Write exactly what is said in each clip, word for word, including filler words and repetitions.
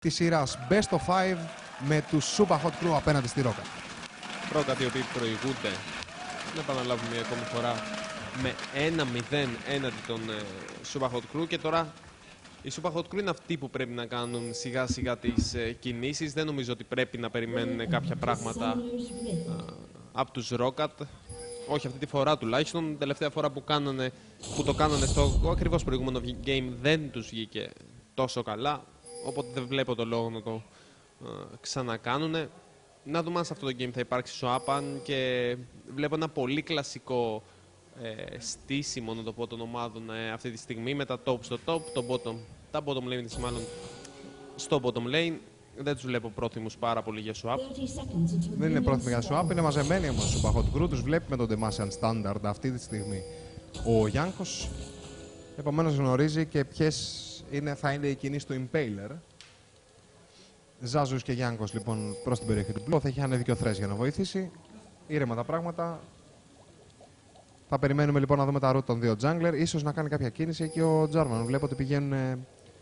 της σειράς Best of Five με τους Super Hot Crew απέναντι στη Rocket. Rocket οι οποίοι προηγούνται, να επαναλάβουμε μια ακόμη φορά, με ένα μηδέν έναντι των ε, Super Hot Crew, και τώρα οι Super Hot Crew είναι αυτοί που πρέπει να κάνουν σιγά σιγά τις ε, κινήσεις. Δεν νομίζω ότι πρέπει να περιμένουν κάποια πράγματα ε, από τους Rocket. Όχι αυτή τη φορά τουλάχιστον. Την τελευταία φορά που, κάνανε, που το κάνανε στο ακριβώς προηγούμενο game δεν τους βγήκε τόσο καλά. Οπότε δεν βλέπω το λόγο να το ε, ξανακάνουν. Να δούμε αν σε αυτό το game θα υπάρξει swap, και βλέπω ένα πολύ κλασικό ε, στήσιμο, να το πω, των ομάδων ε, αυτή τη στιγμή, με τα top στο top, το bottom, τα bottom lane μάλλον στο bottom lane. Δεν τους βλέπω πρόθυμους πάρα πολύ για swap. Δεν είναι πρόθυμοι για swap, είναι μαζεμένοι όμως στους Super Hot Crew. Τους βλέπει με τον Demacian Standard αυτή τη στιγμή ο Γιάνκος. Επομένως γνωρίζει και ποιες είναι, θα είναι οι κινήσεις του Impaler. Ζάζους και Γιάνκος λοιπόν προς την περιοχή του Blue. Θα έχει ανέβει και ο Thresh για να βοηθήσει. Ήρεμα τα πράγματα. Θα περιμένουμε λοιπόν να δούμε τα root των δύο jungler. Ίσως να κάνει κάποια κίνηση και ο Jarvan. Βλέπω ότι πηγαίνουν ε,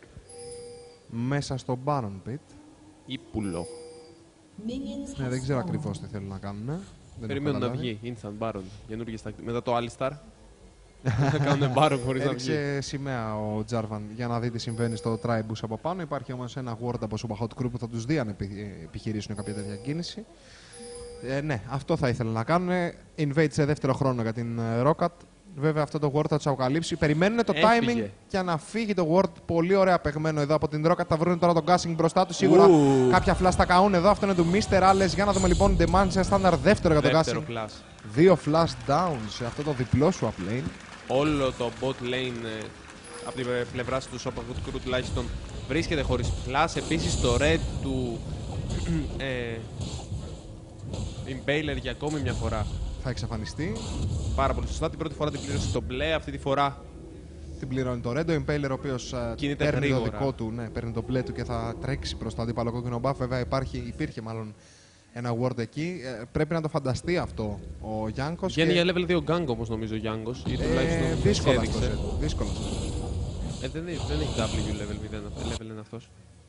μέσα στο Baron Pit. Ή πουλό. Ναι, δεν ξέρω ακριβώς τι θέλουν να κάνουν. Περιμένουν να βγει Instant Baron. Μετά το Alistar. Θα κάνουν Baron χωρίς να βγει. Έριξε σημαία ο Jarvan για να δει τι συμβαίνει στο Tribus από πάνω. Υπάρχει όμως ένα ward από Super Hot Crew που θα τους δει αν επιχειρήσουν κάποια τέτοια κίνηση. Ε, ναι, αυτό θα ήθελα να κάνουν. Invade σε δεύτερο χρόνο για την Rocket. Βέβαια αυτό το ward θα τους αποκαλύψει. Περιμένουν το Έφυγε. timing για να φύγει το ward. Πολύ ωραία παιγμένο εδώ από την Rocket. Θα βρουν τώρα τον casting μπροστά του. Σίγουρα Ου. κάποια κάποια flash θα καούν εδώ. Αυτό είναι του μίστερ Ales. Για να δούμε λοιπόν Demacian Standard δεύτερο για το Δεύτερο casting. flash. Δύο flash down σε αυτό το διπλό swap lane. Όλο το bot lane ε, από την πλευρά του Super Hot Crew τουλάχιστον βρίσκεται χωρίς flash. Επίσης το red του ε, Impaler για ακόμη μια φορά Θα εξαφανιστεί. πάρα πολύ σωστά. Την πρώτη φορά την πλήρωσε το μπλε, αυτή τη φορά Την πληρώνει το Red. Ο Impaler, ο οποίος Κινείται παίρνει γρήγορα. το δικό του, ναι, παίρνει το μπλε του και θα τρέξει προς το αντίπαλο κόκκινο buff. Βέβαια υπάρχει, υπήρχε μάλλον ένα ward εκεί. Ε, πρέπει να το φανταστεί αυτό ο Γιάνκος. βγαίνει και... για level δύο gang όμως νομίζω ο Γιάνγκος. Ή ε, τουλάχιστον δύσκολα έδειξε. αυτός, ε, δύσκολα αυτός. Ε, δεν, έχει- δεν έχει W level μηδέν, level είναι αυτός.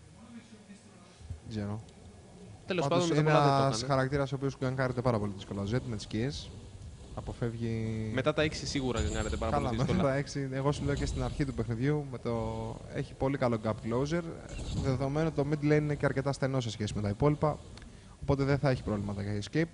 Δεν ξέρω. Τέλος Πάντως πάντων με είναι τα πολλά δεν το ένας έκανε. χαρακτήρας ο οποίος γκανκάρεται πάρα πολύ δύσκολα. Ο Z με τις σκιές αποφεύγει... Μετά τα έξι σίγουρα γανάρεται πάρα Καλά, πολύ μέχρι δύσκολα. τα έξι. Εγώ σου λέω και στην αρχή του παιχνιδιού με το... έχει πολύ καλό gap closer. Δεδομένου το mid lane είναι και αρκετά στενό σε σχέση με τα υπόλοιπα. Οπότε δεν θα έχει προβλήματα για escape.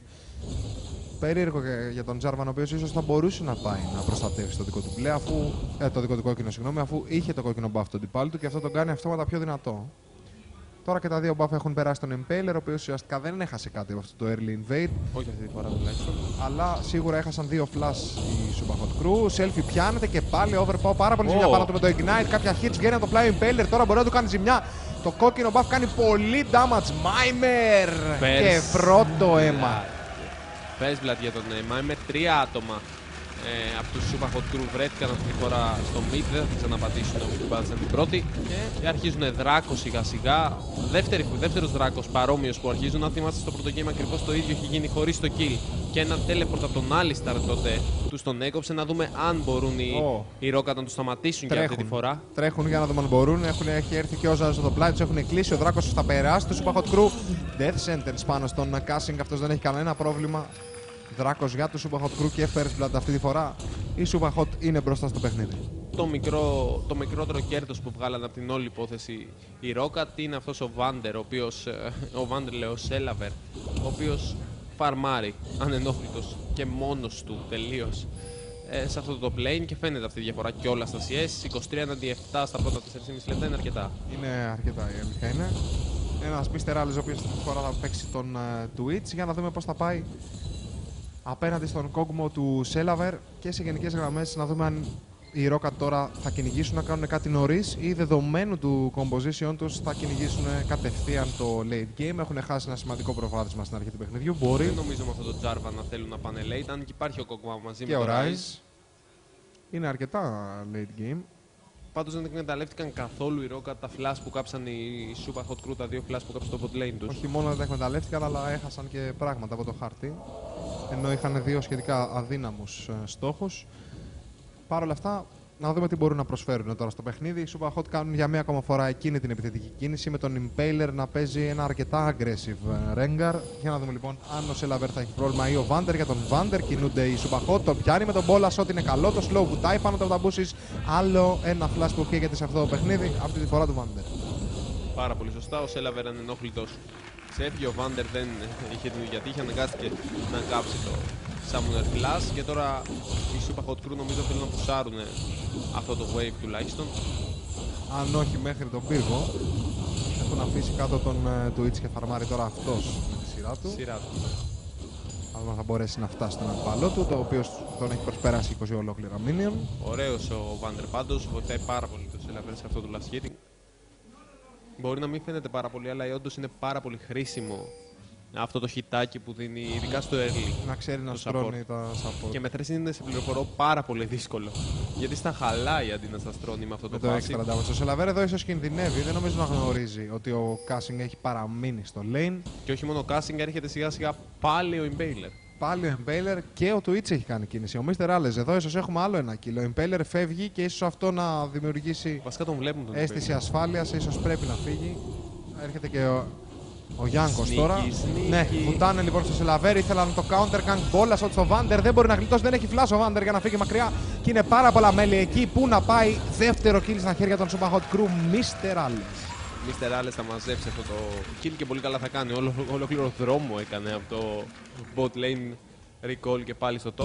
Περίεργο και για τον Jarvan, ο οποίος ίσως θα μπορούσε να πάει να προστατεύσει το δικό του μπλε, αφού, ε, το δικό του κόκκινο, συγγνώμη, αφού είχε το κόκκινο buff του αντιπάλου του και αυτό τον κάνει αυτόματα πιο δυνατό. Τώρα και τα δύο buff έχουν περάσει τον Impaler, ο οποίος ουσιαστικά δεν έχασε κάτι από αυτό το early invade, Όχι αυτή τη φορά τουλάχιστον. αλλά σίγουρα έχασαν δύο flash οι Super Hot Crew. Selfie πιάνεται και πάλι overpower, πάρα πολύ Oh. ζημιά πάνω του με το Ignite. Κάποια hits βγαίνει από το πλάι Impaler, τώρα μπορεί να του κάνει ζημιά. Το κόκκινο buff κάνει πολύ damage. Maimer! Πες. Και πρώτο αίμα. First blood για τον Maimer με τρία άτομα ε, από τους Super Hot Crew βρέθηκαν αυτή τη φορά στο mid, δεν θα ξαναπατήσουν όπως την πάτησαν την πρώτη. Και αρχίζουν δράκο σιγά σιγά. Δεύτερη, δεύτερος δράκος παρόμοιος που αρχίζουν. Αν θυμάστε στο πρώτο game ακριβώς το ίδιο έχει γίνει χωρίς το kill. Και ένα teleport από τον Alistar τότε τους τον έκοψε. Να δούμε αν μπορούν οι, Oh. οι Rocket να τους σταματήσουν και αυτή τη φορά. Τρέχουν για να δούμε αν μπορούν. Έχουν, έχει έρθει και ο Ζάζος στο πλάι του, έχουν κλείσει. Ο Δράκος θα περάσει. Το Super Hot Crew. Death sentence πάνω στον Casting. Αυτός δεν έχει κανένα πρόβλημα. Δράκος για το Super Hot Crew και First Blood αυτή τη φορά. Η Super Hot είναι μπροστά στο παιχνίδι. Το, μικρό, το μικρότερο κέρδος που βγάλανε από την όλη υπόθεση η Rocket είναι αυτός ο Vander, ο οποίος, ε, ο Vander λέω, Selaver, ο οποίος φαρμάρει ανενόχλητος και μόνος του τελείως ε, σε αυτό το plane, και φαίνεται αυτή η διαφορά και όλα στα σι ες. είκοσι τρία εναντί επτά στα πρώτα τέσσερα και μισό λεπτά είναι αρκετά. Είναι αρκετά, η αλήθεια είναι. Ένας μίστερ Ales ο οποίος αυτή τη φορά θα παίξει τον uh, Twitch για να δούμε πώς θα πάει απέναντι στον κόγκμο του Selaver, και σε γενικές γραμμές να δούμε αν οι Rocket τώρα θα κυνηγήσουν να κάνουν κάτι νωρίς ή δεδομένου του composition τους θα κυνηγήσουν κατευθείαν το late game. Έχουν χάσει ένα σημαντικό προβάδισμα στην αρχή του παιχνιδιού. Μπορεί Δεν νομίζω με αυτό το Jarvan να θέλουν να πάνε late, αν και υπάρχει ο Kog'Maw μαζί και με ο το Rise. Είναι αρκετά late game. Πάντως δεν εκμεταλλεύτηκαν καθόλου οι Rocket τα flash που κάψαν οι Super Hot Crew, τα δύο flash που κάψαν στο bot lane τους. Όχι μόνο δεν τα εκμεταλλεύτηκαν, αλλά έχασαν και πράγματα από το χάρτη. Ενώ είχαν δύο σχετικά αδύναμους ε, στόχους. Παρ' όλα αυτά, να δούμε τι μπορούν να προσφέρουν τώρα στο παιχνίδι. Οι Super Hot κάνουν για μία ακόμα φορά εκείνη την επιθετική κίνηση με τον Impaler να παίζει ένα αρκετά aggressive Rengar. Για να δούμε λοιπόν αν ο Celaver θα έχει πρόβλημα ή ο Vander. Για τον Vander κινούνται οι Super Hot. Τον πιάνει με τον Bolas, ό,τι είναι καλό. Το slow βουτάει πάνω από τα μπούσεις. Άλλο ένα flash που καίγεται σε αυτό το παιχνίδι. Αυτή τη φορά του Vander. Πάρα πολύ σωστά. Ο Celaver είναι ενόχλητος. Ξέφυγε ο Vander, δεν είχε την γιατί είχε αναγκάστηκε να κάψει το Summoner Flash και τώρα οι Super Hot Crew νομίζω θέλουν να πουσάρουν αυτό το wave τουλάχιστον. Αν όχι μέχρι τον πύργο, έχουν αφήσει κάτω τον Twitch και φαρμάρει τώρα αυτός με τη σειρά του. Σειρά του. Αν θα μπορέσει να φτάσει στον αντιπαλό του, το οποίο τον έχει προσπεράσει είκοσι ολόκληρα minion. Ωραίος ο Vander πάντως, βοηθάει πάρα πολύ το Celaver σε αυτό το last hitting. Μπορεί να μην φαίνεται πάρα πολύ, αλλά όντως είναι πάρα πολύ χρήσιμο αυτό το χιτάκι που δίνει, ειδικά στο early. Να ξέρει να στρώνει τα support. Και με θρέσεις είναι, σε πληροφορώ, πάρα πολύ δύσκολο. Γιατί στα χαλάει αντί να στα στρώνει με αυτό το passive. Το το Celaver εδώ ίσως κινδυνεύει, δεν νομίζω να γνωρίζει ότι ο Casing έχει παραμείνει στο lane. Και όχι μόνο ο Casing, έρχεται σιγά σιγά πάλι ο Impaler. Πάλι ο Impaler και ο Twitch έχει κάνει κίνηση. Ο μίστερ Άλες εδώ ίσως έχουμε άλλο ένα kill. Ο Impaler φεύγει και ίσως αυτό να δημιουργήσει Βασικά τον βλέπουμε τον αίσθηση ασφάλειας. Ίσως πρέπει να φύγει. Έρχεται και ο, ο Γιάνκος Sneaky, τώρα. sneaky. Ναι, βουτάνε λοιπόν στο Celaver. Ήθελαν το counter gang Bolas στο Vander. Δεν μπορεί να γλιτώσει, δεν έχει flash ο Vander για να φύγει μακριά. Και είναι πάρα πολλά μέλη εκεί. Πού να πάει, δεύτερο kill στα χέρια των Super Hot Crew. μίστερ Άλες. μίστερ Άλες θα μαζέψει αυτό το kill και πολύ καλά θα κάνει. Όλο, ολόκληρο δρόμο έκανε από το bot lane recall και πάλι στο top.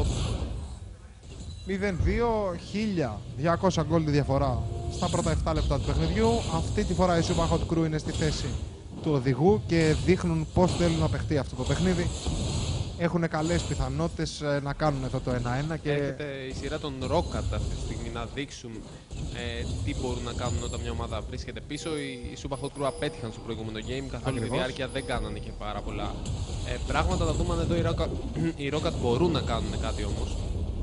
μηδέν δύο, χίλια διακόσια gold διαφορά στα πρώτα επτά λεπτά του παιχνιδιού. Αυτή τη φορά η Super Hot Crew είναι στη θέση του οδηγού και δείχνουν πώς θέλουν να παιχτεί αυτό το παιχνίδι. Έχουν καλές πιθανότητες να κάνουν αυτό το ένα ένα. Και έρχεται η σειρά των Rocket αυτή τη στιγμή να δείξουν ε, τι μπορούν να κάνουν όταν μια ομάδα βρίσκεται πίσω. Οι Super Hot Crew απέτυχαν στο προηγούμενο game, καθ' όλη τη διάρκεια δεν κάνανε και πάρα πολλά ε, πράγματα. Θα δούμε αν εδώ οι Rocket, οι Rocket μπορούν να κάνουν κάτι όμως.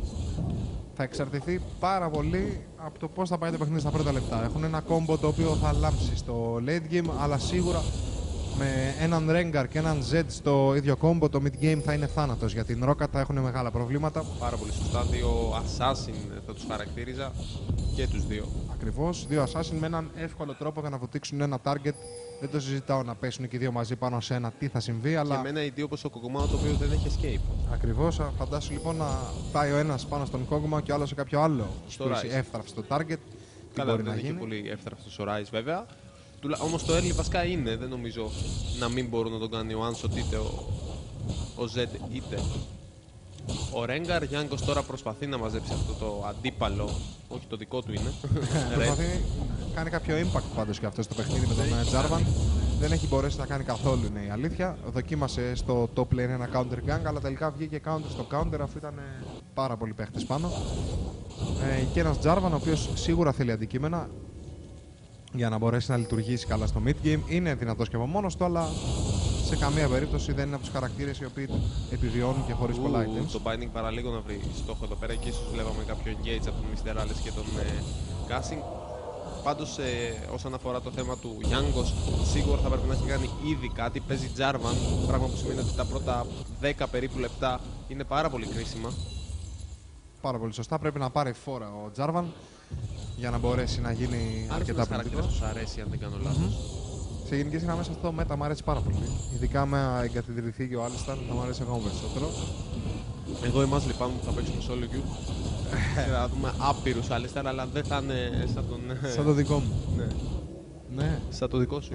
Θα εξαρτηθεί πάρα πολύ από το πώς θα πάει το παιχνίδι στα πρώτα λεπτά. Έχουν ένα κόμπο το οποίο θα λάμψει στο late game, αλλά σίγουρα με έναν Rengar και έναν Zed στο ίδιο κόμπο το mid game θα είναι θάνατος. Για την Rocket θα έχουν μεγάλα προβλήματα. Πάρα πολύ σωστά. Δύο Assassin θα τους χαρακτήριζα και τους δύο. Ακριβώς. Δύο Assassin με έναν εύκολο τρόπο για να βουτήξουν ένα target. Δεν το συζητάω να πέσουν και οι δύο μαζί πάνω σε ένα τι θα συμβεί. Αλλά... Και με ένα id όπως ο Kog'Maw το οποίο δεν έχει escape. Ακριβώς. Φαντάσου λοιπόν να πάει ο ένας πάνω στον Kog'Maw και ο άλλος σε κάποιο άλλο Στο εύθραυστο target. Καλά, μπορεί δεν να είναι και πολύ εύθραυστος ο Ryze βέβαια. Όμως το early βασικά είναι, δεν νομίζω να μην μπορούν να τον κάνει ο Ansot είτε ο, ο Z είτε ο Rengar. Γιάνκος τώρα προσπαθεί να μαζέψει αυτό το αντίπαλο, όχι το δικό του είναι. Προσπαθεί να κάνει κάποιο impact πάντως και αυτό στο παιχνίδι με τον Jarvan. Δεν έχει μπορέσει να κάνει καθόλου, είναι η αλήθεια. Δοκίμασε στο top lane ένα counter gang, αλλά τελικά βγήκε counter στο counter αφού ήταν πάρα πολλοί παίχτες πάνω. Ε, και ένας Jarvan ο οποίος σίγουρα θέλει αντικείμενα για να μπορέσει να λειτουργήσει καλά στο mid game. Είναι δυνατός και από μόνος του, αλλά σε καμία περίπτωση δεν είναι από τους χαρακτήρες οι οποίοι επιβιώνουν και χωρίς πολλά items. Το Binding παραλίγο να βρει στόχο εδώ πέρα και ίσως βλέπαμε κάποιο engage από τον μίστερ Άλες και τον ε, Casing. Πάντως ε, όσον αφορά το θέμα του Γιάνγκος, σίγουρα θα πρέπει να έχει κάνει ήδη κάτι. Παίζει Jarvan, πράγμα που σημαίνει ότι τα πρώτα δέκα περίπου λεπτά είναι πάρα πολύ κρίσιμα. Πάρα πολύ σωστά. Πρέπει να πάρει φόρα ο Jarvan για να μπορέσει να γίνει αρκετά χαρακτήρας που σου αρέσει, αν δεν κάνω λάθος. Mm-hmm. Σε γενικές γραμμές αυτό το μέτα μου αρέσει πάρα πολύ. Ειδικά με εγκαθιδρυθεί και ο Alistar θα μου αρέσει ακόμα περισσότερο. Εγώ εμάς λυπάμαι που θα παίξουμε solo queue. Και θα δούμε άπειρους Alistar, αλλά δεν θα είναι σαν τον... Σαν το δικό μου. Ναι. Ναι. Σαν το δικό σου.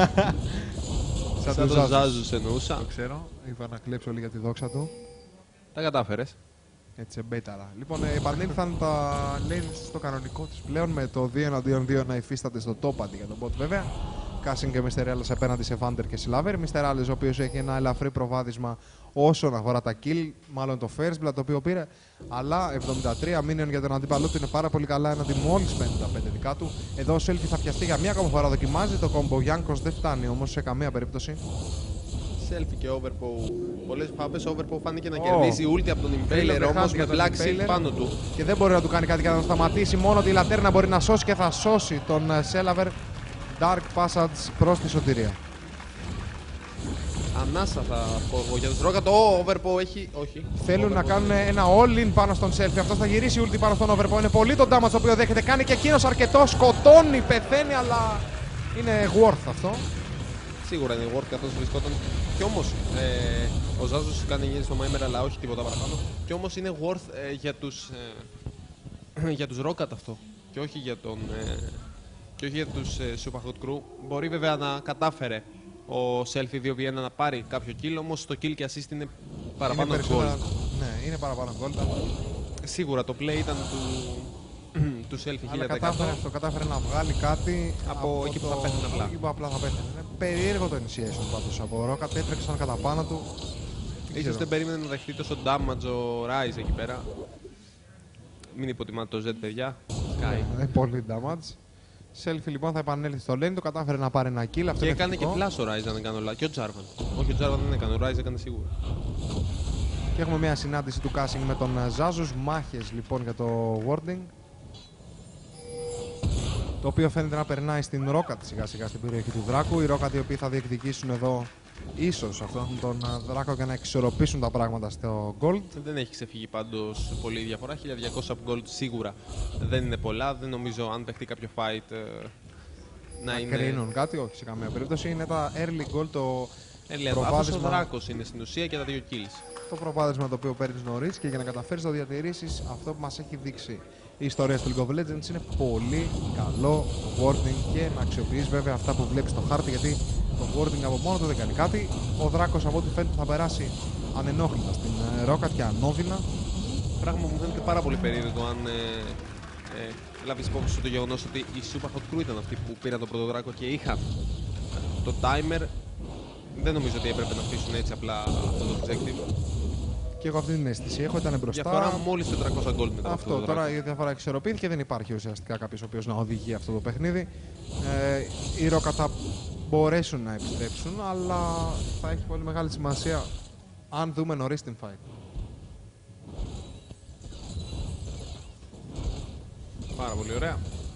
Σαν, σαν τον Ζάζους εννοούσα. Το ξέρω. Είπα να κλέψω όλοι για τη δόξα του. Τα κατάφερες. Έτσι, εμπέταρα. Λοιπόν, ε, επανήλθαν τα lanes στο κανονικό τους πλέον με το δύο εναντίον δύο να υφίσταται στο top αντί για τον bot βέβαια. Casing και μίστερ Άλες απέναντι σε Vander και Celaver. μίστερ Άλες ο οποίος έχει ένα ελαφρύ προβάδισμα όσον αφορά τα kill, μάλλον το first blood το οποίο πήρε. Αλλά εβδομήντα τρία minion για τον αντίπαλό του είναι πάρα πολύ καλά έναντι μόλις πενήντα πέντε δικά του. Εδώ ο Selfie θα πιαστεί για μία ακόμα φορά, δοκιμάζει το combo. Ο Γιάνκος δεν φτάνει όμως σε καμία περίπτωση. Selfie και Overpow. Πολλές φορές Overpow φάνηκε να oh. κερδίσει ulti από τον Impaler όμως με Black Seal πάνω του. Και δεν μπορεί να του κάνει κάτι για να τον σταματήσει. Μόνο τη λατέρνα μπορεί να σώσει και θα σώσει τον Celaver. Dark Passage προς τη σωτηρία. ανάσα θα πω εγώ για τους Ρόκα. Το Overpo έχει. Όχι. Θέλουν Overpo να κάνουν είναι- ένα all-in πάνω στον Selfie. Αυτό θα γυρίσει ulti πάνω στον Overpo. Είναι πολύ το damage το οποίο δέχεται. Κάνει και εκείνο αρκετό. Σκοτώνει, πεθαίνει, αλλά είναι worth αυτό. Σίγουρα είναι worth καθώς βρισκόταν. Κι όμως ε, ο Ζάζος κάνει γύρι στο Maimer, αλλά όχι τίποτα παραπάνω. Κι όμως είναι worth ε, για τους. Ε, για τους Rocket αυτό. Και όχι για τον. Ε, και όχι για τους ε, Super Hot Crew. Μπορεί βέβαια να κατάφερε ο Selfie δύο βι ένα να πάρει κάποιο kill, όμως το kill και assist είναι παραπάνω είναι gold. περισσότερα- Ναι, είναι παραπάνω gold. αλλά- Σίγουρα το play ήταν του, του Selfie Αλλά χίλια τοις εκατό. κατάφερε αυτό, κατάφερε να βγάλει κάτι Από εκεί που θα πέθανε απλά. Εκεί που απλά θα πέθανε. Είναι περίεργο το initiation πάντως από Rocket. Έτρεξαν κατά πάνω του. Ίσως δεν περίμενε να δεχτεί τόσο damage ο Rise εκεί πέρα. Μην υποτιμάτε το Z, παιδιά. Sky. Ε, πολύ damage. Selfie λοιπόν θα επανέλθει στο lane, το κατάφερε να πάρει ένα kill. Αυτό Και είναι έκανε και θετικό. flash ο Rise, αν δεν κάνω λάθος. Και ο Jarvan. Όχι, ο Jarvan δεν έκανε, ο Rise έκανε σίγουρα. Και έχουμε μια συνάντηση του Casing με τον Ζάζους. Μάχες λοιπόν για το warding. Το οποίο φαίνεται να περνάει στην Rocket σιγά σιγά στην περιοχή του Δράκου. Οι Rocket οι οποίοι θα διεκδικήσουν εδώ ίσως αυτόν τον Δράκο για να εξορροπήσουν τα πράγματα στο Gold. Δεν έχει ξεφύγει πάντως πολύ η διαφορά. χίλια διακόσια από gold σίγουρα δεν είναι πολλά. Δεν νομίζω αν παιχτεί κάποιο fight ε, να Να είναι. κρίνουν κάτι, όχι σε καμία περίπτωση. Είναι τα early gold, το, Ελεύθερο. Αυτός ο προβάδισμα. Δράκος είναι στην ουσία και τα δύο kills. το προβάδισμα το οποίο παίρνει νωρί και για να καταφέρει να το διατηρήσει, αυτό που μα έχει δείξει η ιστορία του League of Legends είναι πολύ καλό warding και να αξιοποιεί βέβαια αυτά που βλέπει στο χάρτη, γιατί το warding από μόνο του δεν κάνει κάτι. Ο Δράκος από ό,τι φαίνεται θα περάσει ανενόχλητα στην ε, Rocket και ανώδυνα. Πράγμα που μου φαίνεται πάρα πολύ περίεργο αν ε, ε, λάβει υπόψη σου το γεγονό ότι οι Super Hot Crew ήταν αυτοί που πήραν τον πρώτο Δράκο και είχαν το timer. Δεν νομίζω ότι έπρεπε να αφήσουν έτσι απλά αυτό το objective. Και έχω αυτή την αίσθηση. Έχω ήταν μπροστά. Διαφορά μόλις τετρακόσια gold μετά από αυτό Αυτό το τώρα Δράκο. η διαφορά εξορροπήθηκε, δεν υπάρχει ουσιαστικά κάποιο ο οποίο να οδηγεί αυτό το παιχνίδι. Ε, οι Rocket θα μπορέσουν να επιστρέψουν, αλλά θα έχει πολύ μεγάλη σημασία αν δούμε νωρίς την fight. Πάρα πολύ ωραία.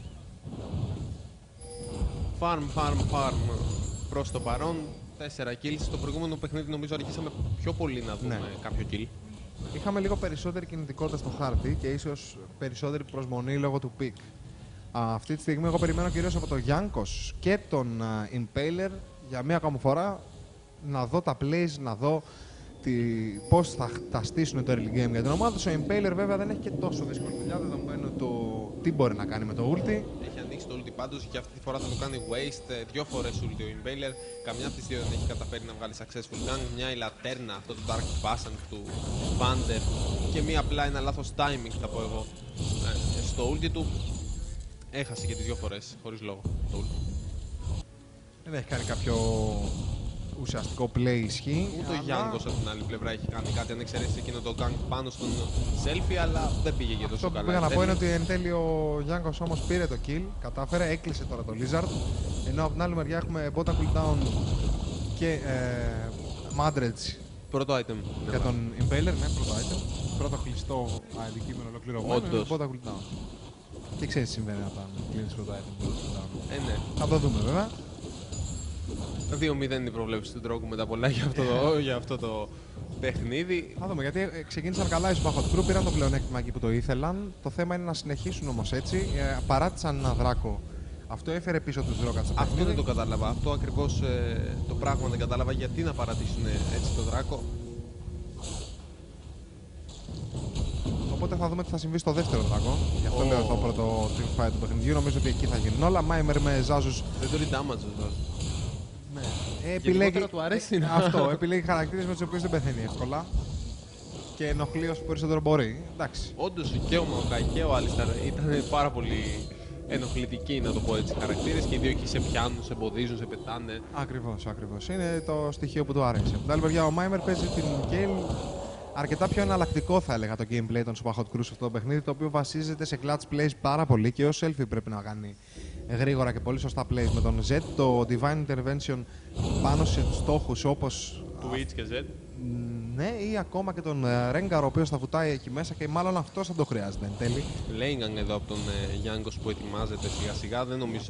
Farm, farm, farm. Προς το παρόν, τέσσερα kills. Στο προηγούμενο παιχνίδι νομίζω αρχίσαμε πιο πολύ να δούμε Ναι. κάποιο kill. Είχαμε λίγο περισσότερη κινητικότητα στο χάρτη και ίσως περισσότερη προσμονή λόγω του pick. Α, αυτή τη στιγμή εγώ περιμένω κυρίως από τον Γιάνκος και τον α, Impaler για μία ακόμα φορά να δω τα plays, να δω τι, πώς θα τα στήσουν το early game για την ομάδα τους. Ο Impaler βέβαια δεν έχει και τόσο δύσκολη δουλειά δεδομένου το τι μπορεί να κάνει με το ulti. Έχει ανοίξει το ulti πάντως και αυτή τη φορά θα το κάνει waste. ε, Δύο φορές ulti ο Impaler. Καμιά από τις δύο δεν έχει καταφέρει να βγάλει successful gang. Μια η Λατέρνα, αυτό το Dark Passion του Vander. Και μία απλά ένα λάθος timing θα πω εγώ. Ε, στο ulti του έχασε και τις δύο φορές χωρίς λόγο το ulti. Δεν έχει κάνει κάποιο ουσιαστικό play ισχύ. Ούτε ο αλλά- Γιάνγκος από την άλλη πλευρά έχει κάνει κάτι, αν εξαιρέσει εκείνο το gang πάνω στον selfie, αλλά δεν πήγε και τόσο Αυτό που καλά. πήγα να Δεν πω είναι είναι- ότι εν τέλει ο Γιάνγκος όμως πήρε το kill, κατάφερε, έκλεισε τώρα το Lizard. Ενώ από την άλλη μεριά έχουμε Bota cooldown και ε, Madredge Πρώτο item. για τον Impaler, ναι, πρώτο item. Πρώτο κλειστό αντικείμενο ολοκληρωμένο. Όντως. είναι Bota cooldown. Και ξέρεις τι συμβαίνει όταν κλείνεις πρώτο item. Bota cooldown. Ε, ναι. Θα το δούμε βέβαια. δύο μηδέν είναι η προβλέψη του Ντρόκου μετά πολλά για αυτό το, για αυτό το παιχνίδι. Θα δούμε γιατί ε, ξεκίνησαν καλά οι Super Hot Crew, πήραν το πλεονέκτημα εκεί που το ήθελαν. Το θέμα είναι να συνεχίσουν όμως έτσι. Ε, παράτησαν ένα Δράκο. Αυτό έφερε πίσω τους Rockets στο Αυτό παιχνίδι. δεν το κατάλαβα. Αυτό ακριβώς ε, το πράγμα δεν κατάλαβα. Γιατί να παρατήσουν έτσι το Δράκο. Οπότε θα δούμε τι θα συμβεί στο δεύτερο Δράκο. Γι' αυτό Ω. λέω το πρώτο team fight του παιχνιδιού. Νομίζω ότι εκεί θα γίνουν όλα. Μάιμερ με Ζάζους. Δεν το damage εδώ. Ναι. Ε, επιλέγει... Γενικότερα του αρέσει να- Αυτό. Επιλέγει χαρακτήρες με τους οποίους δεν πεθαίνει εύκολα. Και ενοχλεί όσο περισσότερο μπορεί. Εντάξει. Όντως και ο Μαοκάι και ο Άλισταρ ήταν πάρα πολύ ενοχλητικοί, να το πω έτσι, χαρακτήρες και οι δύο εκεί σε πιάνουν, σε εμποδίζουν, σε πετάνε. Ακριβώς, ακριβώς. Είναι το στοιχείο που του αρέσει. Από την άλλη μεριά, ο Μάιμερ παίζει την Gale αρκετά πιο εναλλακτικό, θα έλεγα, το gameplay των Super Hot Crew σε αυτό το παιχνίδι, το οποίο βασίζεται σε clutch plays πάρα πολύ και ο Selfie πρέπει να κάνει γρήγορα και πολύ σωστά plays με τον Z. Το Divine Intervention πάνω σε στόχους όπως Twitch και Z. ναι, ή ακόμα και τον ε, Rengar, ο οποίος θα βουτάει εκεί μέσα και μάλλον αυτός θα το χρειάζεται εν τέλει. Λέινγκαν εδώ από τον ε, Γιάνγκος που ετοιμάζεται σιγά σιγά. Δεν νομίζω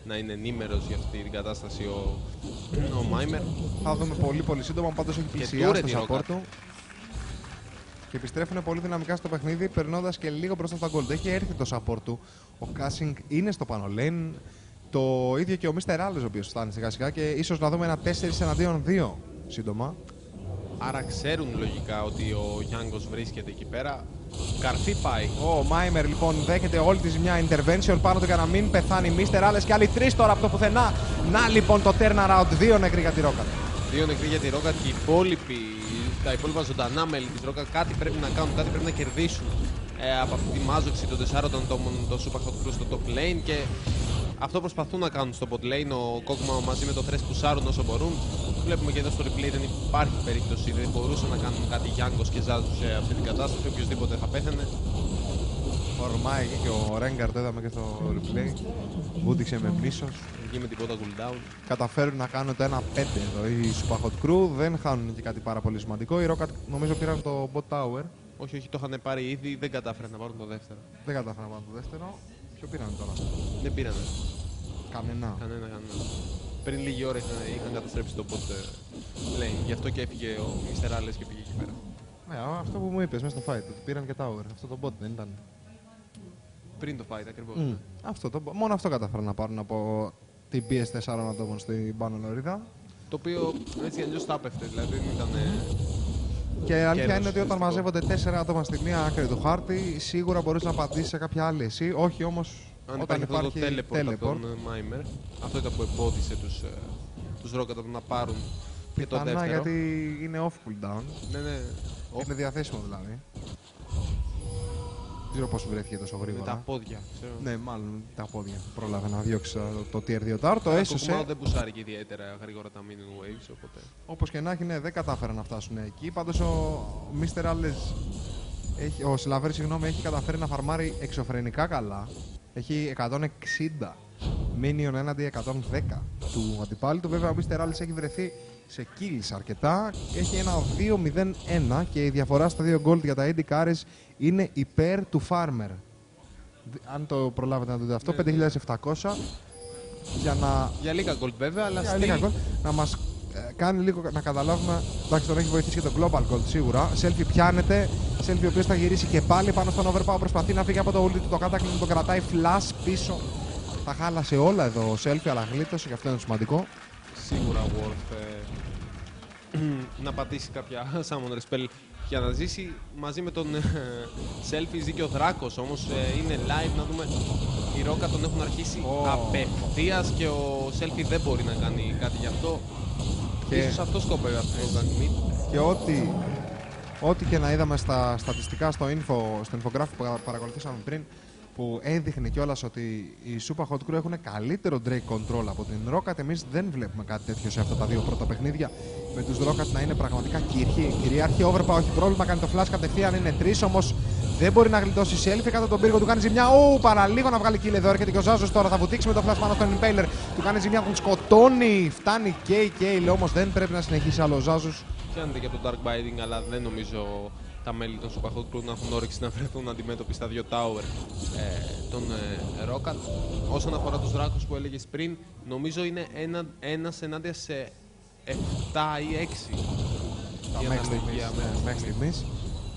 να είναι ενήμερος για αυτή την κατάσταση ο, ο Μάιμερ. Θα δούμε πολύ πολύ σύντομα, πάντως έχει πλησιάσει το support του. Και επιστρέφουν πολύ δυναμικά στο παιχνίδι, περνώντας και λίγο μπροστά στα gold. Έχει έρθει το support του. Ο Κάσινγκ είναι στο πάνω lane. Το ίδιο και ο Μίστερ Άλες, ο οποίος φτάνει σιγά σιγά και ίσως να δούμε ένα τέσσερα εναντίον δύο σύντομα. Άρα ξέρουν λογικά ότι ο Γιάνγκος βρίσκεται εκεί πέρα. Καρφί πάει. Ο Μάιμερ λοιπόν δέχεται όλη τη ζημιά intervention πάνω του για να μην πεθάνει Μίστερ Άλες και άλλοι τρεις τώρα από το πουθενά. Να λοιπόν το turnaround, δύο νεκροί για τη Rocket. Δύο νεκροί για τη Rocket και οι υπόλοιποι, τα υπόλοιπα ζωντανά μέλη της Rocket κάτι πρέπει να κάνουν, κάτι πρέπει να κερδίσουν ε, από αυτή τη μάζοξη των τεσσάρων των ατόμων των Super Hot Crew στο top lane και αυτό προσπαθούν να κάνουν στο bot lane. Ο Kog'Maw μαζί με το Thresh πουσάρουν όσο μπορούν. Βλέπουμε και εδώ στο replay δεν υπάρχει περίπτωση, δεν μπορούσαν να κάνουν κάτι Γιάνγκος και Ζάζου σε αυτή την κατάσταση. Οποιοςδήποτε θα πέθανε. Ορμάει και ο Rengar, το είδαμε και στο replay. Βούτυξε με μίσος. Εκεί με τίποτα cooldown. Καταφέρουν να κάνουν το ένα πέντε εδώ οι Super Hot Crew. Δεν χάνουν και κάτι πάρα πολύ σημαντικό. Οι Rocket νομίζω πήραν το bot tower. Όχι, όχι, το είχαν πάρει ήδη, δεν κατάφεραν να πάρουν το δεύτερο. Δεν κατάφεραν να πάρουν το δεύτερο. Ποιο πήραν τώρα? Δεν πήρανε. Κανένα. Κανένα, κανένα. Πριν λίγη ώρα είχαν, είχαν καταστρέψει το bot lane. Γι' αυτό και έφυγε ο Μίστερ Άλες και πήγε εκεί πέρα. Ναι, αυτό που μου είπες μέσα στο fight, ότι πήραν και tower. Αυτό το bot δεν ήταν? Πριν το fight ακριβώς. Mm. Αυτό το, μόνο αυτό κατάφεραν να πάρουν από την πίεση τεσσάρων ατόμων στην πάνω λωρίδα. Το οποίο έτσι αλλιώς τα έπεφτε, δηλαδή δεν ήταν. Και η αλήθεια κέρδος είναι ότι όταν ουσιαστικό. μαζεύονται τέσσερα άτομα στη μία άκρη του χάρτη, σίγουρα μπορείς να απαντήσεις σε κάποια άλλη εσύ. Όχι όμως Αν όταν υπάρχει, υπάρχει αυτό το teleport, από τον Μάιμερ, αυτό ήταν που εμπόδισε τους, ε, τους Rocket από το να πάρουν και το Πιθανά δεύτερο. γιατί είναι off cooldown. Ναι, ναι. Είναι διαθέσιμο δηλαδή. Δεν ξέρω πώς βρέθηκε τόσο Με γρήγορα. τα πόδια. Ξέρω. Ναι, μάλλον τα πόδια. Πρόλαβε να διώξει το tier δύο tower, το Ο έσωσε. Kog'Maw δεν πουσάρει και ιδιαίτερα γρήγορα τα minion waves, οπότε. Όπως και να έχει, ναι, δεν κατάφεραν να φτάσουν εκεί. Πάντως ο Μίστερ Άλες, ο Σλαβέρ, συγγνώμη, έχει καταφέρει να φαρμάρει εξωφρενικά καλά. Έχει εκατόν εξήντα minion έναντι εκατόν δέκα του αντιπάλου του. Βέβαια ο Μίστερ Άλες έχει βρεθεί σε kills αρκετά. Έχει ένα δύο μηδέν ένα και η διαφορά στα δύο gold για τα έι ντι carries είναι υπέρ του farmer. Αν το προλάβετε να δείτε αυτό, Ναι, πέντε χιλιάδες επτακόσια για να Για λίγα gold βέβαια, αλλά για still λίγα gold, να μας ε, κάνει λίγο να καταλάβουμε. Εντάξει, τον έχει βοηθήσει και το Global Gold σίγουρα. Selfie πιάνεται. Selfie ο οποίος θα γυρίσει και πάλι πάνω στον overpower. Προσπαθεί να φύγει από το ulti του. Το κατάκλεινο τον κρατάει flash πίσω. Τα χάλασε όλα εδώ ο Selfie, αλλά γλίτωσε και αυτό είναι σημαντικό. σίγουρα worth ε, να πατήσει κάποια summon spell για να ζήσει μαζί με τον ε, Selfie. Ζει και ο Δράκος όμως ε, είναι live, να δούμε. Οι Rocket τον έχουν αρχίσει Oh. απευθείας και ο Selfie δεν μπορεί να κάνει κάτι γι' αυτό. Και- Ίσως αυτό σκοπεύει αυτό το κάνει. Και ό,τι, ό,τι και να είδαμε στα στατιστικά στο, info, στο infographic που παρακολουθήσαμε πριν, που έδειχνε κιόλας ότι οι Super Hot Crew έχουν καλύτερο Drake Control από την Rocket, εμείς δεν βλέπουμε κάτι τέτοιο σε αυτά τα δύο πρώτα παιχνίδια. Με τους Rocket να είναι πραγματικά κυρίαρχοι. Κυρίαρχοι, Overpower έχει πρόβλημα, κάνει το flash κατευθείαν, είναι τρεις όμως. Δεν μπορεί να γλιτώσει Selfie κάτω τον πύργο, του κάνει ζημιά. Ου, παραλίγο να βγάλει kill εδώ. Έρχεται και ο Ζάζος τώρα, θα βουτήξει με το flash πάνω στον Impaler. Του κάνει ζημιά, τον σκοτώνει. Φτάνει και η Κέιλ, όμως δεν πρέπει να συνεχίσει άλλο ο Ζάζος. Πιάνεται και από το Dark Binding, αλλά δεν νομίζω τα μέλη των Super Hot Crew να έχουν όρεξη να βρεθούν αντιμέτωποι στα δύο tower ε, των ε, Rocket. Όσον αφορά τους δράκους που έλεγες πριν, νομίζω είναι ένα, ένας ενάντια σε επτά ή έξι. Τα Η μέχρι αναλογία στιγμής, ναι, μέχρι στιγμής.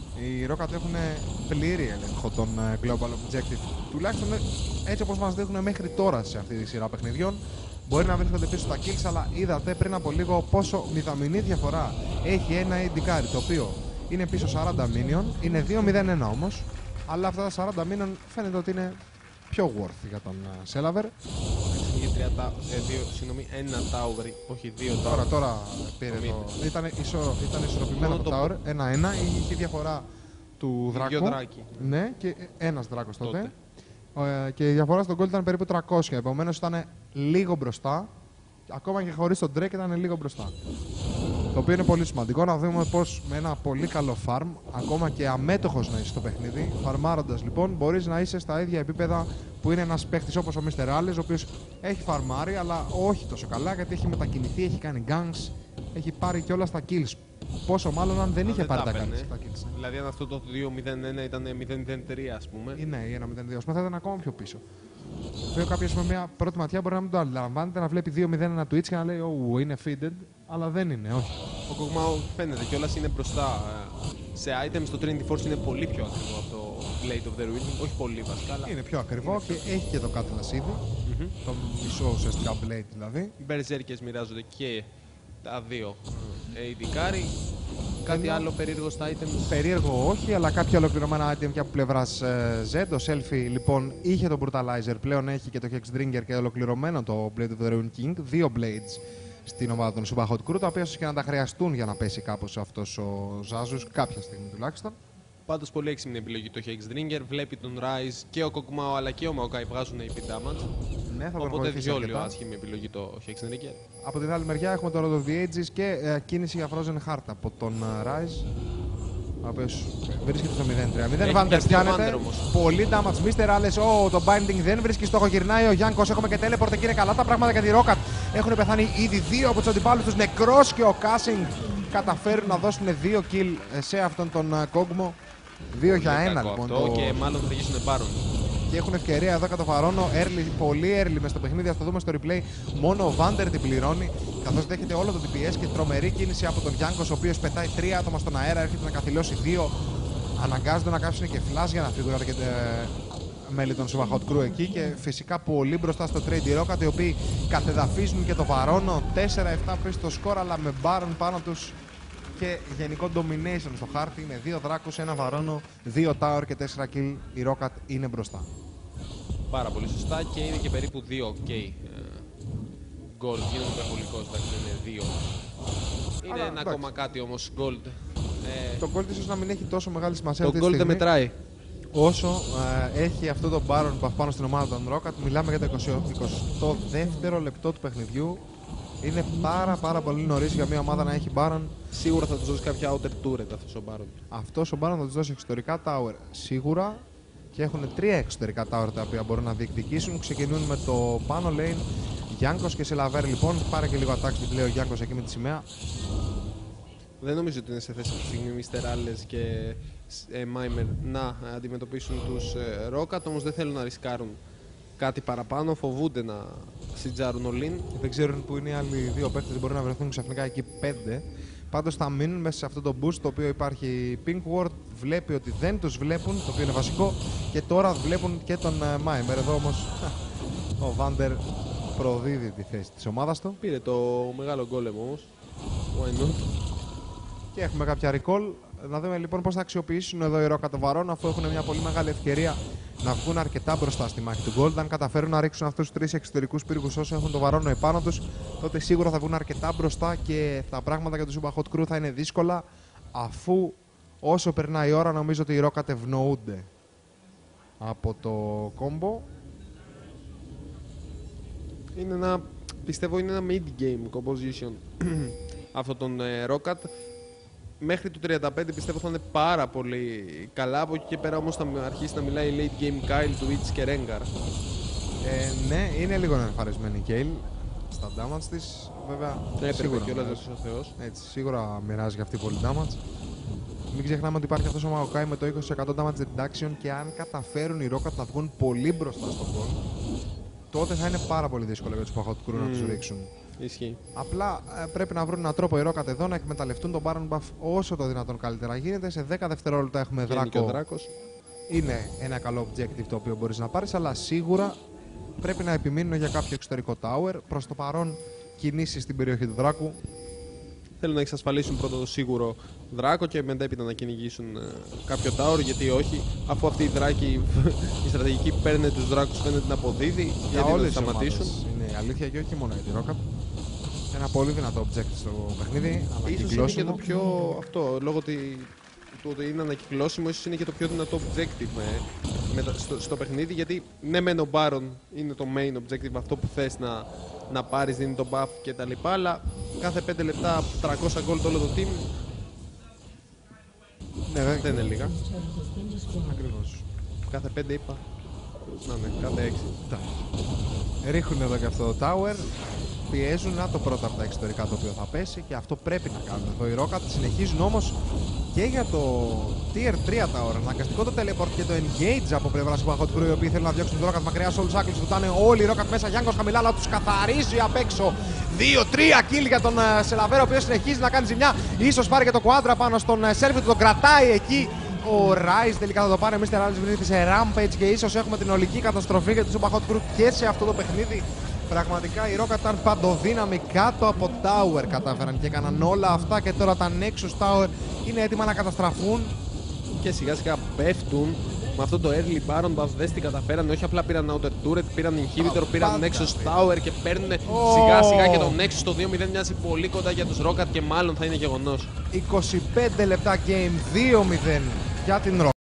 Οι Rocket έχουν πλήρη έλεγχο των ε, Global Objective. Τουλάχιστον ε, έτσι όπως μας δείχνουν μέχρι τώρα σε αυτή τη σειρά παιχνιδιών. Μπορεί να βρίσκονται πίσω στα kills, αλλά είδατε πριν από λίγο πόσο μηδαμινή διαφορά έχει ένα έι ντι carry, το οποίο είναι πίσω σαράντα minion, είναι δύο μηδέν ένα όμως, αλλά αυτά τα σαράντα minion φαίνεται ότι είναι πιο worth για τον Σέλαβερ. Είχε τρία τα, ε, δύο, συγγνώμη, ένα tower, όχι δύο tower. Τώρα, τώρα πήρε Το το. Ήταν, ισο, ήταν ισορροπημένο Μόνο το το- tower, ένα ένα, είχε διαφορά του δράκου. Δύο δράκοι. Ναι, και ένας δράκος τότε. Τότε. Ε, και η διαφορά στον gold ήταν περίπου τριακόσια. Επομένως ήταν λίγο μπροστά. Ακόμα και χωρίς τον Drake ήταν λίγο μπροστά. Το οποίο είναι πολύ σημαντικό να δούμε πως με ένα πολύ καλό farm, ακόμα και αμέτωχος να είσαι στο παιχνίδι, φαρμάροντας λοιπόν, μπορείς να είσαι στα ίδια επίπεδα που είναι ένας παίχτης όπως ο Μίστερ Άλες, ο οποίος έχει φαρμάρει, αλλά όχι τόσο καλά γιατί έχει μετακινηθεί, έχει κάνει ganks, έχει πάρει και όλα στα kills. Πόσο μάλλον αν δεν Αν είχε δεν πάρει τα τα έπαιρνε. kills. Τα kills. Δηλαδή αν αυτό το δύο μηδέν ένα ήταν μηδέν μηδέν τρία ας πούμε. Ναι, η ένα μηδέν δύο. Θα ήταν ακόμα πιο πίσω. Βέβαια, κάποιο με μια πρώτη ματιά μπορεί να μην το αντιλαμβάνεται, να βλέπει δύο μηδέν ένα Twitch και να λέει: Ω, είναι feeded. Αλλά δεν είναι, όχι. Ο Kog'Maw φαίνεται κιόλας είναι μπροστά. Σε items το Trinity Force είναι πολύ πιο ακριβό από το Blade of the Ruin. Όχι πολύ βασικά, αλλά. Είναι πιο ακριβό είναι και πιο... έχει και το Cutlass ήδη. Mm-hmm. Το μισό ουσιαστικά Blade δηλαδή. Οι Berserkers μοιράζονται και τα δύο έι ντι Carry. Κάτι άλλο περίεργο στα items? Περίεργο όχι, αλλά κάποια ολοκληρωμένα item και από πλευράς ε, Z. Ο Selfie λοιπόν είχε το Brutalizer, πλέον έχει και το Hexdringer και ολοκληρωμένο το Blade of the Ruin King. Δύο Blades στην ομάδα των Super Hot Crew, τα οποία ίσως και να τα χρειαστούν για να πέσει κάπως αυτός ο Ζάζους, κάποια στιγμή τουλάχιστον. Πάντως πολύ έξυπνη επιλογή το Hexdringer. Βλέπει τον Rise και ο Kog'Maw αλλά και ο Maokai βγάζουν έι πι damage. Ναι, θα οπότε διόλιο άσχημη επιλογή το Hexdringer. Από την άλλη μεριά έχουμε το Road of the Ages και ε, κίνηση για Frozen Heart από τον uh, Rise. Ο οποίος βρίσκεται στο μηδέν τρία μηδέν. Βάντερ πιάνεται. Πολύ damage. Mister Alice, oh, το Binding δεν βρίσκει στόχο. Γυρνάει ο Γιάνκος. Έχουμε και teleport και είναι καλά τα πράγματα για τη Rocket. Έχουν πεθάνει ήδη δύο από τους αντιπάλους τους. Νεκρός και ο Casing καταφέρουν να δώσουν δύο kill σε αυτόν τον uh, Kog'Maw. Δύο για ένα λοιπόν. Αυτό, το... Και μάλλον θα γυρίσουν Baron. Και έχουν ευκαιρία εδώ κατά Βαρόνο, early, πολύ early μες στο παιχνίδι. Ας το δούμε στο replay. Μόνο ο Βάντερ την πληρώνει, καθώς δέχεται όλο το ντι πι ες και τρομερή κίνηση από τον Γιάνκος, ο οποίος πετάει τρία άτομα στον αέρα, έρχεται να καθυλώσει δύο. Αναγκάζονται να κάψουν και flash για να φύγουν αρκετά μέλη των Super Hot Crew εκεί. Και φυσικά πολύ μπροστά στο Trade Rocket, οι οποίοι κατεδαφίζουν και το Βαρόνο. τέσσερα επτά πίσω στο σκορ, αλλά με Baron πάνω τους. Και γενικό domination στο χάρτη είναι δύο δράκους, ένα Βαρόνο, δύο tower και τέσσερα kill. Η Rocket είναι μπροστά. Πάρα πολύ σωστά και είναι και περίπου δύο ok. Gold, γίνεται υπερβολικός, εντάξει, είναι δύο. Είναι αλλά, ένα εντάξει. Ακόμα κάτι όμως gold. Ε, το gold ίσως να μην έχει τόσο μεγάλη σημασία. Το gold δεν μετράει. Όσο ε, έχει αυτό το Baron που πάνω στην ομάδα των Rocket, μιλάμε για το εικοστό δεύτερο λεπτό του παιχνιδιού. Είναι πάρα πάρα πολύ νωρίς για μια ομάδα να έχει Baron. Σίγουρα θα τους δώσει κάποια outer turret αυτός ο Baron. Αυτός ο Baron θα τους δώσει εξωτερικά tower σίγουρα. Και έχουν τρία εξωτερικά tower τα οποία μπορούν να διεκδικήσουν. Ξεκινούν με το πάνω lane. Γιάνκος και Σελαβέρ λοιπόν. Πάρε και λίγο attack speed λέει ο Γιάνκος εκεί με τη σημαία. Δεν νομίζω ότι είναι σε θέση αυτή τη στιγμή Mister Alice και ε, Maimer να αντιμετωπίσουν τους ε, Rocket. Όμως δεν θέλουν να ρισκάρουν κάτι παραπάνω. Φοβούνται να σιτζάρουν all-in. Δεν ξέρουν που είναι οι άλλοι δύο παίκτες. Μπορεί να βρεθούν ξαφνικά εκεί πέντε. Πάντως θα μείνουν μέσα σε αυτό το boost το οποίο υπάρχει. Pinkward βλέπει ότι δεν τους βλέπουν, το οποίο είναι βασικό. Και τώρα βλέπουν και τον uh, Maimer. Εδώ όμως ο Vander προδίδει τη θέση της ομάδας του. Πήρε το μεγάλο golem όμως. Why not? Και έχουμε κάποια recall. Να δούμε λοιπόν πώς θα αξιοποιήσουν εδώ οι Rocket Βαρών, αφού έχουν μια πολύ μεγάλη ευκαιρία να βγουν αρκετά μπροστά στη μάχη του Gold. Αν καταφέρουν να ρίξουν αυτούς τους τρεις εξωτερικούς πύργους όσο έχουν το Βαρόνο επάνω τους, τότε σίγουρα θα βγουν αρκετά μπροστά και τα πράγματα για τους Super Hot Crew θα είναι δύσκολα, αφού όσο περνάει η ώρα νομίζω ότι οι Rocket ευνοούνται από το κόμπο. Είναι ένα, πιστεύω είναι ένα mid-game composition αυτό τον ε, Rocket. Μέχρι το τριάντα πέντε πιστεύω θα είναι πάρα πολύ καλά. Από εκεί και πέρα όμως θα αρχίσει να μιλάει late game Kyle, Twitch και Rengar. Ε, ναι, είναι λίγο εμφανισμένη η Kale στα damage της. Βέβαια, ναι, σίγουρα, και όλα ο Θεός. Έτσι, σίγουρα μοιράζει και αυτή πολύ damage. Μην ξεχνάμε ότι υπάρχει αυτός ο Maokai με το είκοσι τοις εκατό damage reduction και αν καταφέρουν οι Rocket να βγουν πολύ μπροστά στον goal, τότε θα είναι πάρα πολύ δύσκολο για τους Super Hot Crew mm. να τους ρίξουν. Ισχύει. Απλά ε, πρέπει να βρουν έναν τρόπο οι Rocket εδώ να εκμεταλλευτούν τον Baron Buff όσο το δυνατόν καλύτερα γίνεται. Σε δέκα δευτερόλεπτα έχουμε δράκο. Δράκος. Είναι ένα καλό objective το οποίο μπορείς να πάρεις, αλλά σίγουρα πρέπει να επιμείνουν για κάποιο εξωτερικό tower. Προς το παρόν κινήσεις στην περιοχή του δράκου. Θέλουν να εξασφαλίσουν πρώτα το σίγουρο δράκο και μετέπειτα να κυνηγήσουν ε, κάποιο tower. Γιατί όχι, αφού αυτή η δράκη, η στρατηγική παίρνει τους δράκους, φαίνεται να αποδίδει. Για όλες να σταματήσουν. Είναι η αλήθεια και όχι μόνο για τη Rocket. Ένα πολύ δυνατό objective στο παιχνίδι. Ίσως είναι και το πιο αυτό, λόγω ότι, του ότι είναι ανακυκλώσιμο, ίσως είναι και το πιο δυνατό objective με, με, στο, στο παιχνίδι. Γιατί ναι, μεν ο Baron είναι το main objective, αυτό που θες να, να πάρεις, δίνει το buff κτλ. Αλλά κάθε πέντε λεπτά τριακόσια gold όλο το team. Ναι, δεν είναι λίγα. Ακριβώς. Κάθε πέντε είπα. Να ναι, κάντε έξι. Ρίχνουν εδώ και αυτό το tower. Πιέζουν, να το πρώτο από τα εξωτερικά το οποίο θα πέσει και αυτό πρέπει να κάνουν εδώ οι Rocket. Συνεχίζουν όμως και για το tier τρία tower. Αναγκαστικό το teleport και το engage από πλευρά του Hot Crew, οι οποίοι θέλουν να διώξουν τον Rocket μακριά. Soul Shackles που ήταν όλοι οι Rocket μέσα. Γιάνγκος χαμηλά, αλλά τους καθαρίζει απ' έξω. δύο τρία kill για τον Σελαβέρο, ο οποίος συνεχίζει να κάνει ζημιά. Ίσως πάρει και το quadra πάνω στον Σέρβι, τον κρατάει εκεί. Ο Rise τελικά θα το πάρει. Εμείς την ανάλυση βρίσκεται σε Rampage και ίσως έχουμε την ολική καταστροφή για τους Hot Crew και σε αυτό το παιχνίδι. Πραγματικά οι Rocket ήταν παντοδύναμοι κάτω από Tower, κατάφεραν και έκαναν όλα αυτά και τώρα τα Nexus Tower είναι έτοιμα να καταστραφούν. Και σιγά σιγά πέφτουν με αυτό το early Baron που δες τι καταφέρανε. Όχι απλά πήραν Outer Turret, πήραν Inhibitor, πήραν Nexus Tower και παίρνουν oh. σιγά σιγά και το Nexus το δύο μηδέν μοιάζει πολύ κοντά για τους Rocket και μάλλον θα είναι γεγονός. είκοσι πέντε λεπτά game, δύο μηδέν για την Rocket.